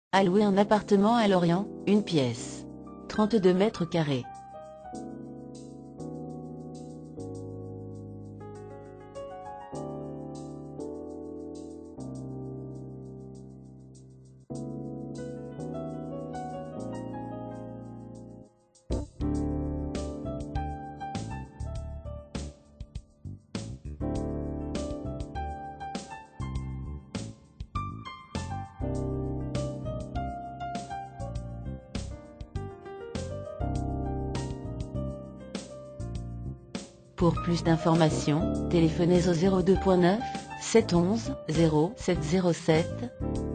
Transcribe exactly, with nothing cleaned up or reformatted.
À louer un appartement à Lorient, une pièce. trente-deux mètres carrés. Pour plus d'informations, téléphonez au zéro deux neuf, sept onze, zéro sept zéro sept.